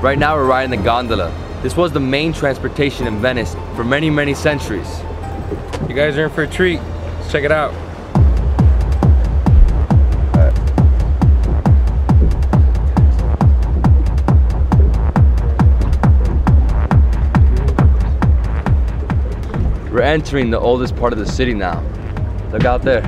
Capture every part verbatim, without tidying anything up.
Right now we're riding the gondola. This was the main transportation in Venice for many, many centuries. You guys are in for a treat. Let's check it out. We're entering the oldest part of the city now. Look out there.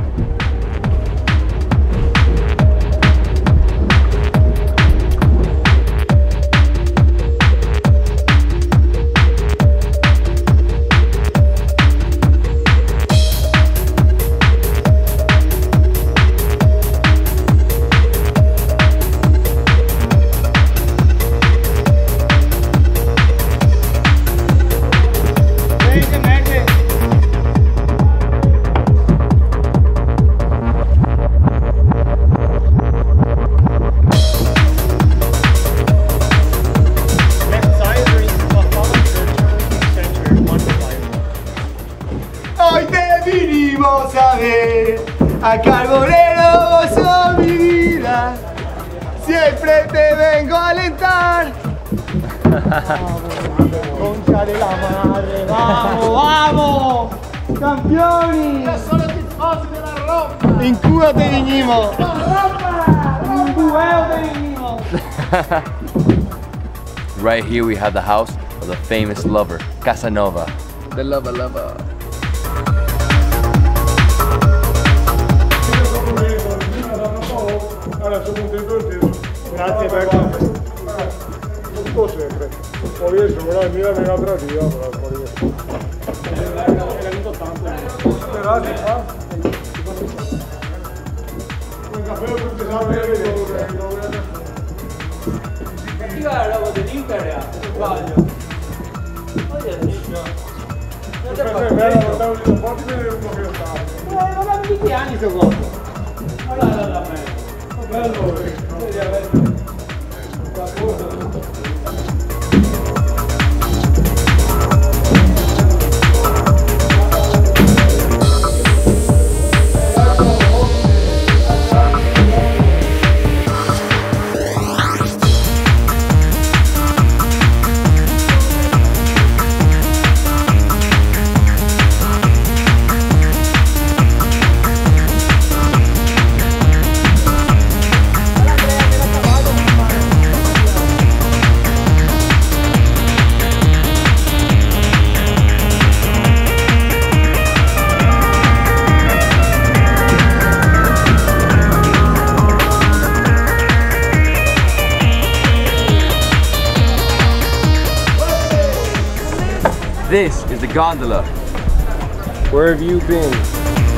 Hoy te vinimos a ver, a Carbonero vos sos mi vida, siempre te vengo a alentar. Concha de la madre, vamos, vamos, campioni. Solo tifosi della Roma. In Cuba te vinimos. In Cuba te vinimos. Right here we have the house of the famous lover, Casanova. The lover, lover. Grazie per tutto sempre. Poi io sono la mia nella tradia, era vinto tanto. Grazie, fa. Un caffè tutti sapete che io la roba dell'Inter, se sbaglio. Non te fatti vedere uno che sta. Eh, non avevi che anni secondo. Allora da me. Bello, vedi avete. This is the gondola. Where have you been?